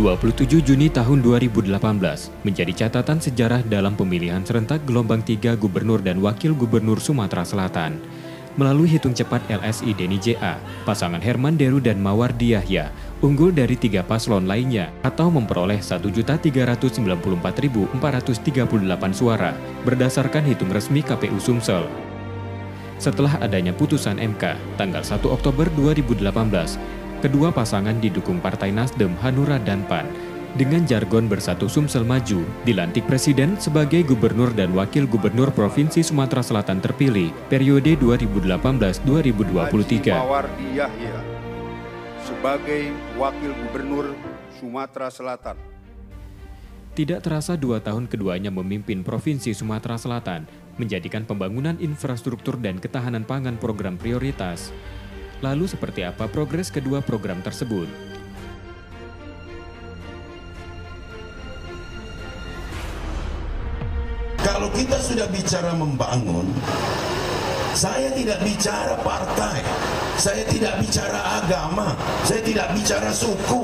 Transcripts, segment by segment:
27 Juni tahun 2018 menjadi catatan sejarah dalam pemilihan serentak gelombang 3 Gubernur dan Wakil Gubernur Sumatera Selatan. Melalui hitung cepat LSI Deni JA, pasangan Herman Deru dan Mawardi Yahya unggul dari 3 paslon lainnya atau memperoleh 1.394.438 suara berdasarkan hitung resmi KPU Sumsel. Setelah adanya putusan MK tanggal 1 Oktober 2018, kedua pasangan didukung Partai Nasdem, Hanura, dan PAN. Dengan jargon Bersatu Sumsel Maju, dilantik Presiden sebagai Gubernur dan Wakil Gubernur Provinsi Sumatera Selatan terpilih periode 2018-2023. Mawardi Yahya sebagai Wakil Gubernur Sumatera Selatan. Tidak terasa 2 tahun keduanya memimpin Provinsi Sumatera Selatan, menjadikan pembangunan infrastruktur dan ketahanan pangan program prioritas. Lalu seperti apa progres kedua program tersebut? Kalau kita sudah bicara membangun, saya tidak bicara partai, saya tidak bicara agama, saya tidak bicara suku.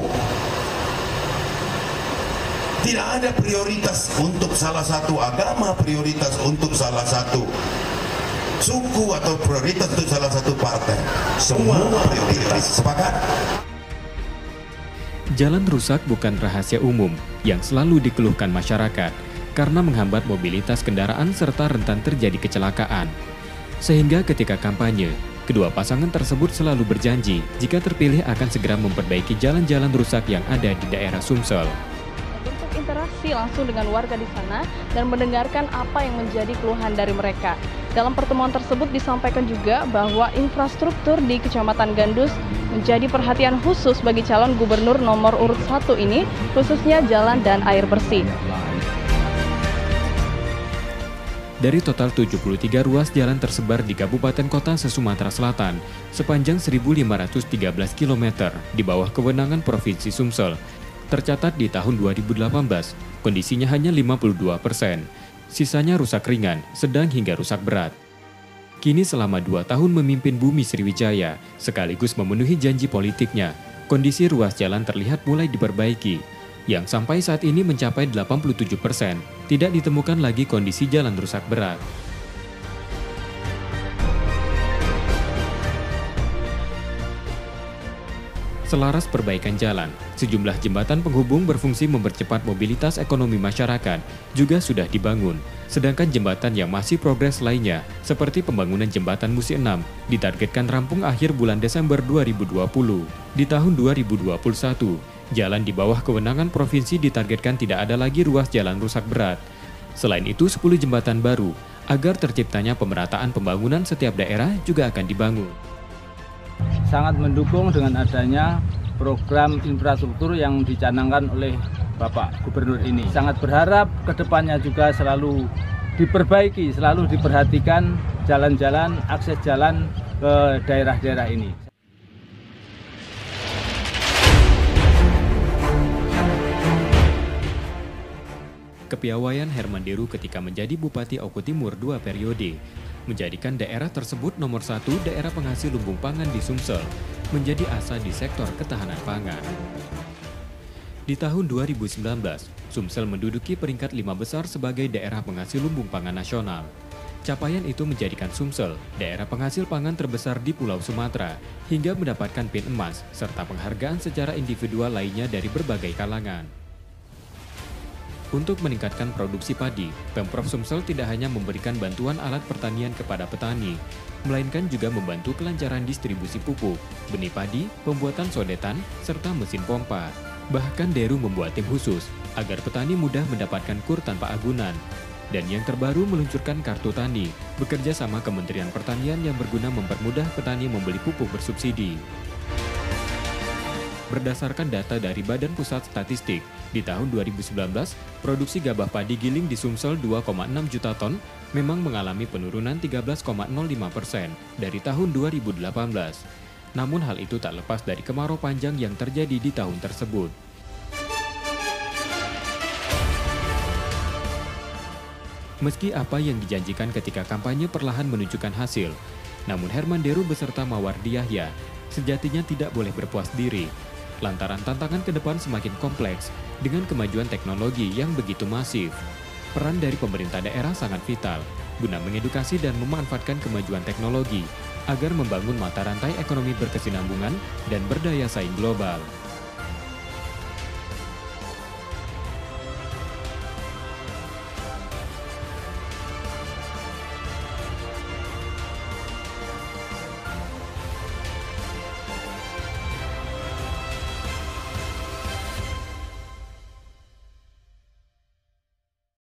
Tidak ada prioritas untuk salah satu agama, prioritas untuk salah satu suku atau prioritas untuk salah satu partai. Semua prioritas. Sepakat? Jalan rusak bukan rahasia umum yang selalu dikeluhkan masyarakat karena menghambat mobilitas kendaraan serta rentan terjadi kecelakaan. Sehingga ketika kampanye, kedua pasangan tersebut selalu berjanji jika terpilih akan segera memperbaiki jalan-jalan rusak yang ada di daerah Sumsel. Interaksi langsung dengan warga di sana dan mendengarkan apa yang menjadi keluhan dari mereka. Dalam pertemuan tersebut disampaikan juga bahwa infrastruktur di Kecamatan Gandus menjadi perhatian khusus bagi calon gubernur nomor urut 1 ini, khususnya jalan dan air bersih. Dari total 73 ruas jalan tersebar di Kabupaten Kota se-Sumatera Selatan sepanjang 1.513 km di bawah kewenangan Provinsi Sumsel, tercatat di tahun 2018, kondisinya hanya 52%. Sisanya rusak ringan, sedang hingga rusak berat. Kini selama 2 tahun memimpin Bumi Sriwijaya, sekaligus memenuhi janji politiknya, kondisi ruas jalan terlihat mulai diperbaiki, yang sampai saat ini mencapai 87%, tidak ditemukan lagi kondisi jalan rusak berat. Selaras perbaikan jalan, sejumlah jembatan penghubung berfungsi mempercepat mobilitas ekonomi masyarakat juga sudah dibangun. Sedangkan jembatan yang masih progres lainnya, seperti pembangunan jembatan Musi 6, ditargetkan rampung akhir bulan Desember 2020. Di tahun 2021, jalan di bawah kewenangan provinsi ditargetkan tidak ada lagi ruas jalan rusak berat. Selain itu, 10 jembatan baru, agar terciptanya pemerataan pembangunan setiap daerah juga akan dibangun. Sangat mendukung dengan adanya program infrastruktur yang dicanangkan oleh Bapak Gubernur ini. Sangat berharap kedepannya juga selalu diperbaiki, selalu diperhatikan jalan-jalan, akses jalan ke daerah-daerah ini. Kepiawaian Herman Deru ketika menjadi Bupati Oku Timur 2 periode menjadikan daerah tersebut nomor 1 daerah penghasil lumbung pangan di Sumsel, menjadi asa di sektor ketahanan pangan. Di tahun 2019, Sumsel menduduki peringkat 5 besar sebagai daerah penghasil lumbung pangan nasional. Capaian itu menjadikan Sumsel daerah penghasil pangan terbesar di Pulau Sumatera, hingga mendapatkan PIN emas serta penghargaan secara individual lainnya dari berbagai kalangan. Untuk meningkatkan produksi padi, Pemprov Sumsel tidak hanya memberikan bantuan alat pertanian kepada petani, melainkan juga membantu kelancaran distribusi pupuk, benih padi, pembuatan sodetan, serta mesin pompa. Bahkan Deru membuat tim khusus agar petani mudah mendapatkan kur tanpa agunan. Dan yang terbaru meluncurkan Kartu Tani, bekerja sama Kementerian Pertanian yang berguna mempermudah petani membeli pupuk bersubsidi. Berdasarkan data dari Badan Pusat Statistik, di tahun 2019, produksi gabah padi giling di Sumsel 2,6 juta ton memang mengalami penurunan 13,05% dari tahun 2018. Namun hal itu tak lepas dari kemarau panjang yang terjadi di tahun tersebut. Meski apa yang dijanjikan ketika kampanye perlahan menunjukkan hasil, namun Herman Deru beserta Mawardi Yahya sejatinya tidak boleh berpuas diri. lantaran tantangan ke depan semakin kompleks dengan kemajuan teknologi yang begitu masif. Peran dari pemerintah daerah sangat vital guna mengedukasi dan memanfaatkan kemajuan teknologi agar membangun mata rantai ekonomi berkesinambungan dan berdaya saing global.